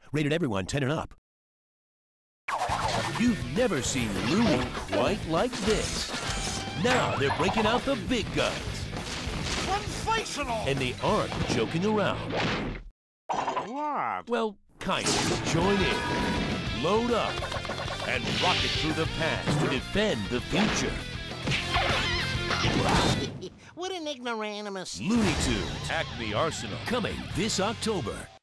Rated everyone 10 and up. You've never seen Looney quite like this. Now they're breaking out the big guns. Sensational! And they aren't joking around. What? Well, kind of. Join in. Load up. And rocket through the past to defend the future. What an ignoramus. Looney Tunes, ACME Aresenal. Coming this October.